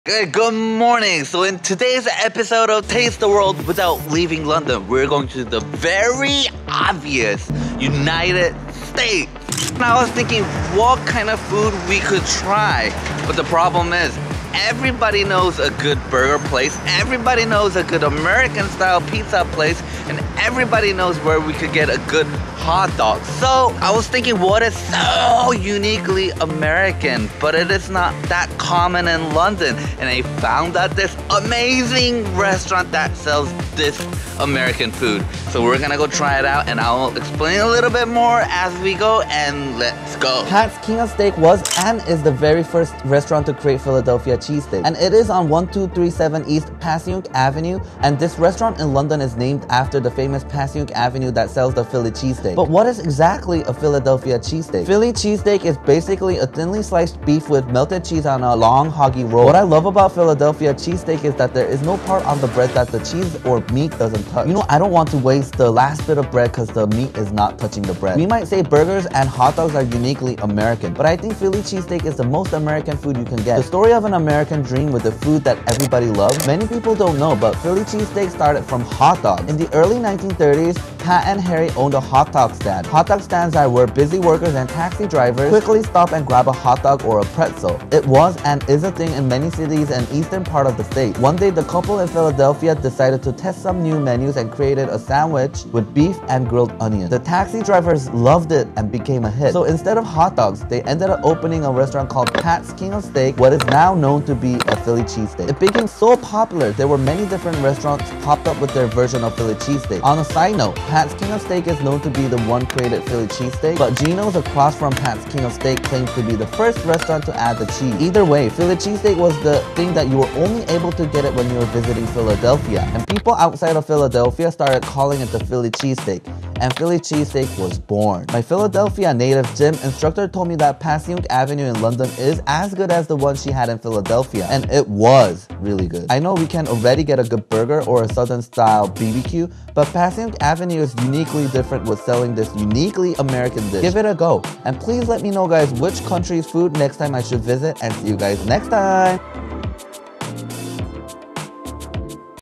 Good morning. So in today's episode of Taste the World Without Leaving London, we're going to the very obvious United States. And I was thinking what kind of food we could try, but the problem is everybody knows a good burger place, everybody knows a good American style pizza place, and everybody knows where we could get a good hot dog. So I was thinking what is so uniquely American, but it is not that common in London. And I found out this amazing restaurant that sells this American food. So we're gonna go try it out and I'll explain a little bit more as we go, and let's go. Pat's King of Steak was and is the very first restaurant to create Philadelphia cheesesteak. And it is on 1237 East Passyunk Avenue, and this restaurant in London is named after the famous Passyunk Avenue that sells the Philly cheesesteak. But what is exactly a Philadelphia cheesesteak? Philly cheesesteak is basically a thinly sliced beef with melted cheese on a long hoggy roll. What I love about Philadelphia cheesesteak is that there is no part on the bread that the cheese or meat doesn't touch. You know, I don't want to waste the last bit of bread because the meat is not touching the bread. We might say burgers and hot dogs are uniquely American, but I think Philly cheesesteak is the most American food you can get. The story of an American dream with the food that everybody loves. Many people don't know, but Philly cheesesteak started from hot dogs. In the early 1930s, Pat and Harry owned a hot dog stand. Hot dog stands are where busy workers and taxi drivers quickly stop and grab a hot dog or a pretzel. It was and is a thing in many cities and eastern part of the state. One day, the couple in Philadelphia decided to test some new menus and created a sandwich with beef and grilled onions. The taxi drivers loved it and became a hit. So instead of hot dogs, they ended up opening a restaurant called Pat's King of Steak, what is now known to be a Philly cheesesteak. It became so popular, there were many different restaurants popped up with their version of Philly cheesesteak. On a side note, Pat's King of Steak is known to be the one created Philly cheesesteak, but Gino's across from Pat's King of Steak claims to be the first restaurant to add the cheese. Either way, Philly cheesesteak was the thing that you were only able to get it when you were visiting Philadelphia, and people outside of Philadelphia started calling it the Philly cheesesteak, and Philly cheesesteak was born. My Philadelphia native gym instructor told me that Passyunk Avenue in London is as good as the one she had in Philadelphia, and it was really good. I know we can already get a good burger or a southern style BBQ, but Passyunk Avenue is uniquely different with selling this uniquely American dish. Give it a go, and please let me know guys which country's food next time I should visit, and see you guys next time.